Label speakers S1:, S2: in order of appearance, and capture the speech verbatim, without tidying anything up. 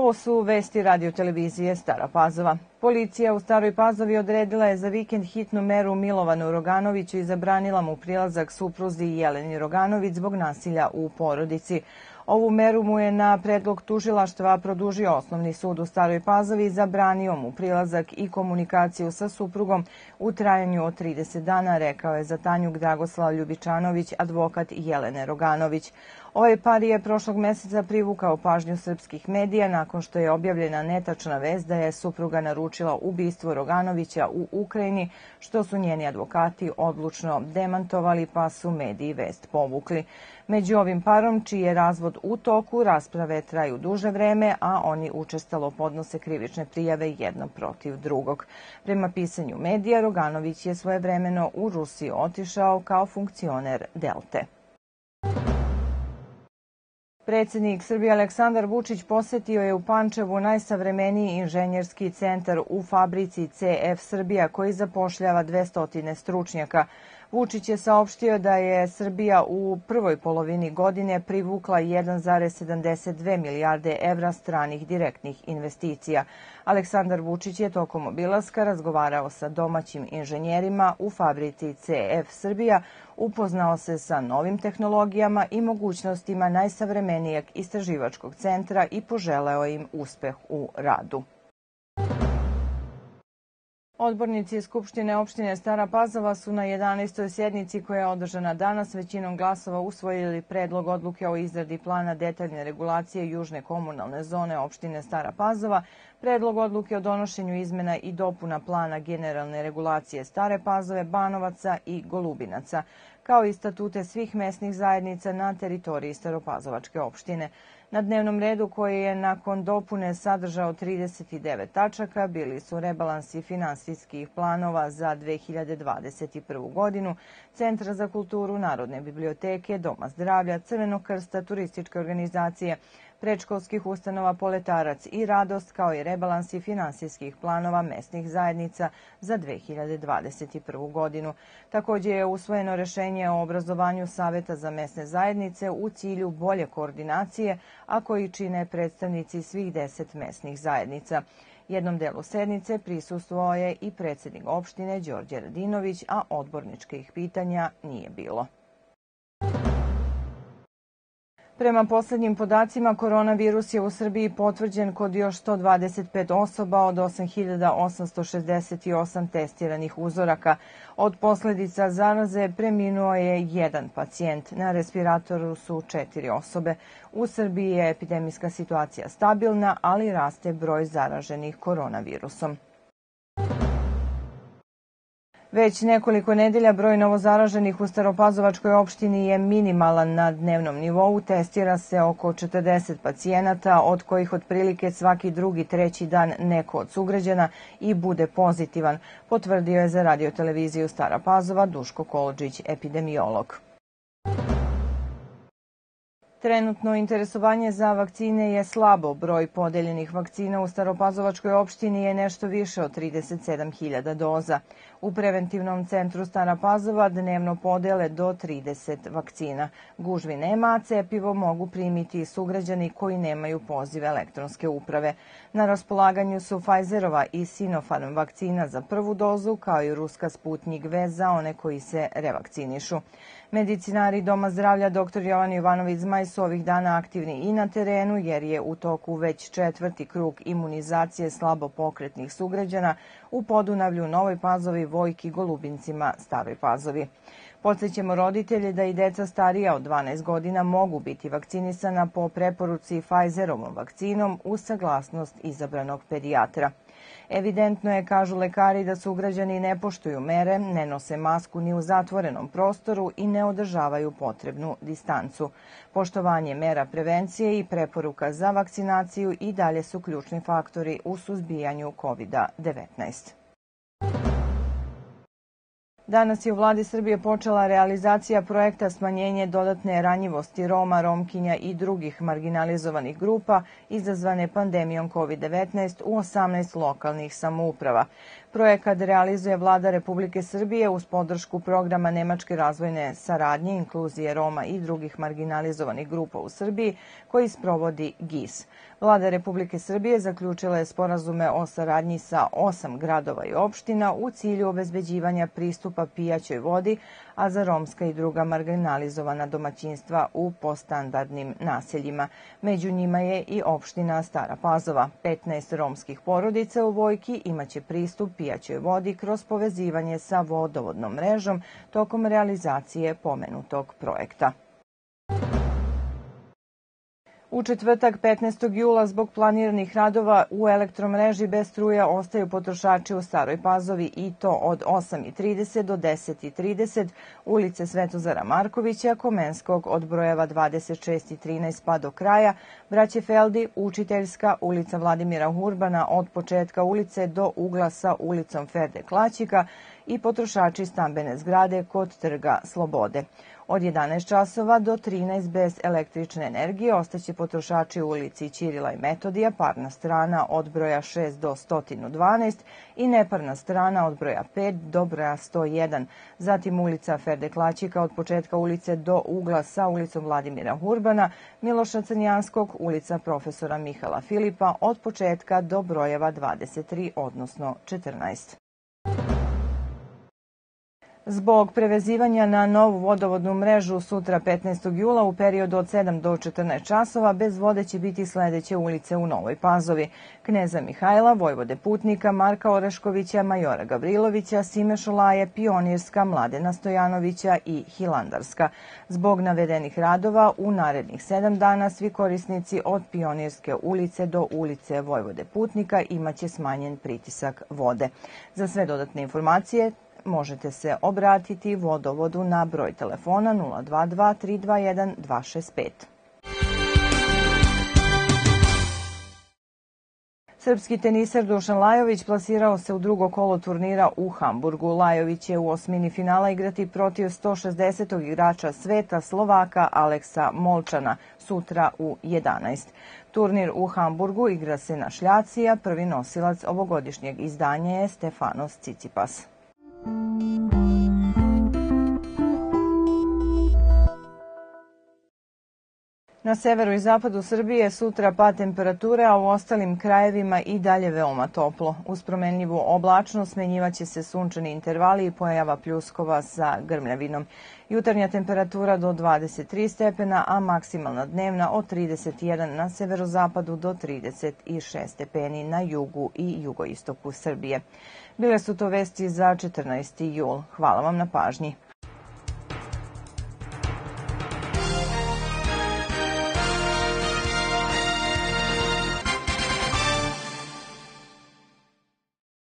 S1: Ovo su vesti radio-televizije Stara Pazova. Policija u Staroj Pazovi odredila je za vikend hitnu meru Milovanu Roganoviću i zabranila mu prilazak supruzi Jeleni Roganović zbog nasilja u porodici. Ovu meru mu je na predlog tužilaštva produžio Osnovni sud u Staroj Pazovi i zabranio mu prilazak i komunikaciju sa suprugom u trajanju od trideset dana, rekao je za Tanju Dragoslav Ljubičanović, advokat Jelene Roganović. Ovaj par je prošlog meseca privukao pažnju srpskih medija nakon što je objavljena netačna vest da je supruga naručila ubistvo Roganovića u Ukrajini, što su njeni advokati odlučno demantovali, pa su mediji vest povukli. Među ovim parom, čiji je razvod u toku, rasprave traju duže vreme, a oni učestalo podnose krivične prijave jedno protiv drugog. Prema pisanju medija, Roganović je svojevremeno u Rusiju otišao kao funkcioner Delte. Predsjednik Srbije Aleksandar Vučić posetio je u Pančevu najsavremeniji inženjerski centar u fabrici C F Srbija koji zapošljava dvesta stručnjaka. Vučić je saopštio da je Srbija u prvoj polovini godine privukla jedan zarez sedamdeset dve milijarde evra stranih direktnih investicija. Aleksandar Vučić je tokom obilaska razgovarao sa domaćim inženjerima u fabrici C F Srbija, upoznao se sa novim tehnologijama i mogućnostima najsavremenijeg istraživačkog centra i poželeo im uspeh u radu. Odbornici Skupštine opštine Stara Pazova su na jedanaestoj sjednici koja je održana danas većinom glasova usvojili predlog odluke o izradi plana detaljne regulacije južne komunalne zone opštine Stara Pazova, predlog odluke o donošenju izmena i dopuna plana generalne regulacije Stare Pazove, Banovaca i Golubinaca, kao i statute svih mesnih zajednica na teritoriji Staropazovačke opštine. Na dnevnom redu, koji je nakon dopune sadržao trideset devet tačaka, bili su rebalansi finansijskih planova za dve hiljade dvadeset prvu godinu, Centra za kulturu, Narodne biblioteke, Doma zdravlja, Crvenog krsta, turističke organizacije, predškolskih ustanova Poletarac i Radost, kao i rebalansi finansijskih planova mesnih zajednica za dve hiljade dvadeset prvu godinu. Također je usvojeno rešenje o obrazovanju Saveta za mesne zajednice u cilju bolje koordinacije, a koji čine predstavnici svih deset mesnih zajednica. Jednom delu sednice prisustvovao je i predsjednik opštine Đorđe Radinović, a odborničkih pitanja nije bilo. Prema poslednjim podacima, koronavirus je u Srbiji potvrđen kod još sto dvadeset pet osoba od osam hiljada osamsto šezdeset osam testiranih uzoraka. Od posledica zaraze preminuo je jedan pacijent. Na respiratoru su četiri osobe. U Srbiji je epidemijska situacija stabilna, ali raste broj zaraženih koronavirusom. Već nekoliko nedelja broj novozaraženih u Staropazovačkoj opštini je minimalan na dnevnom nivou. Testira se oko četrdeset pacijenata, od kojih otprilike svaki drugi, treći dan neko od sugrađana i bude pozitivan, potvrdio je za radio-televiziju Stara Pazova Duško Kolodžić, epidemiolog. Trenutno interesovanje za vakcine je slabo. Broj podeljenih vakcina u Staropazovačkoj opštini je nešto više od trideset sedam hiljada doza. U preventivnom centru Stara Pazova dnevno podele do trideset vakcina. Gužvi nema, a cepivo mogu primiti sugrađani koji nemaju poziv elektronske uprave. Na raspolaganju su Pfizerova i Sinopharm vakcina za prvu dozu, kao i ruska Sputnik V za one koji se revakcinišu. Medicinari Doma zdravlja dr Jovan Jovanović Zmaj su ovih dana aktivni i na terenu, jer je u toku već četvrti krug imunizacije slabo pokretnih sugrađana u Podunavlju, Novoj Pazovi, Vojki, Golubincima, Staroj Pazovi. Podsjećamo roditelje da i deca starija od dvanaest godina mogu biti vakcinisana po preporuci Pfizerovom vakcinom uz saglasnost izabranog pedijatra. Evidentno je, kažu lekari, da sugrađani ne poštuju mere, ne nose masku ni u zatvorenom prostoru i ne održavaju potrebnu distancu. Poštovanje mera prevencije i preporuka za vakcinaciju i dalje su ključni faktori u suzbijanju kovid devetnaest. Danas je u vladi Srbije počela realizacija projekta smanjenje dodatne ranjivosti Roma, Romkinja i drugih marginalizovanih grupa izazvane pandemijom kovid devetnaest u osamnaest lokalnih samouprava. Projekat realizuje Vlada Republike Srbije uz podršku programa Nemačke razvojne saradnje, inkluzije Roma i drugih marginalizovanih grupa u Srbiji, koji sprovodi G I S. Vlada Republike Srbije zaključila je sporazume o saradnji sa osam gradova i opština u cilju obezbeđivanja pristupa pijaćoj vodi, a za romska i druga marginalizovana domaćinstva u poststandardnim naseljima. Među njima je i opština Stara Pazova. petnaest romskih porodica u Vojki imaće pristup pijaćoj vodi kroz povezivanje sa vodovodnom mrežom tokom realizacije pomenutog projekta. U četvrtak petnaestog jula zbog planiranih radova u elektromreži bez struje ostaju potrošači u Staroj Pazovi i to od osam i trideset do deset i trideset ulice Svetozara Markovića, Komenskog od brojeva dvadeset šest i trinaest pa do kraja, Braće Feldi, Učiteljska, ulica Vladimira Hurbana od početka ulice do ugla sa ulicom Ferde Klaćika i potrošači stambene zgrade kod Trga Slobode. Od jedanaest časova do trinaest bez električne energije ostaće potrošači u ulici Ćirila i Metodija, parna strana od broja šest do sto dvanaest i neparna strana od broja pet do broja sto jedan. Zatim ulica Ferde Klaćika od početka ulice do ugla sa ulicom Vladimira Hurbana, Miloša Crnjanskog, ulica profesora Mihala Filipa od početka do brojeva dvadeset tri, odnosno četrnaest. Zbog prevezivanja na novu vodovodnu mrežu sutra petnaestog jula u periodu od sedam do četrnaest časova bez vode će biti sledeće ulice u Novoj Pazovi: Kneza Mihajla, Vojvode Putnika, Marka Oreškovića, Majora Gavrilovića, Sime Šolaje, Pionirska, Mladena Stojanovića i Hilandarska. Zbog navedenih radova u narednih sedam dana svi korisnici od Pionirske ulice do ulice Vojvode Putnika imaće smanjen pritisak vode. Za sve dodatne informacije možete se obratiti vodovodu na broj telefona nula dva dva tri dva jedan dva šest pet. Srpski teniser Dušan Lajović plasirao se u drugo kolo turnira u Hamburgu. Lajović će u osmini finala igrati protiv sto šezdesetog igrača sveta Slovaka Aleksa Molčana sutra u jedanaest. Turnir u Hamburgu igra se na šljaci, a prvi nosilac ovogodišnjeg izdanja je Stefanos Tsitsipas. Na severu i zapadu Srbije sutra pad temperature, a u ostalim krajevima i dalje veoma toplo. Uz promenljivu oblačnost smenjivaće se sunčani intervali i pojava pljuskova sa grmljavinom. Jutarnja temperatura do dvadeset tri stepena, a maksimalna dnevna od trideset jedan na severozapadu do trideset šest stepeni na jugu i jugoistoku Srbije. Bile su to vesti za četrnaesti jul. Hvala vam na pažnji.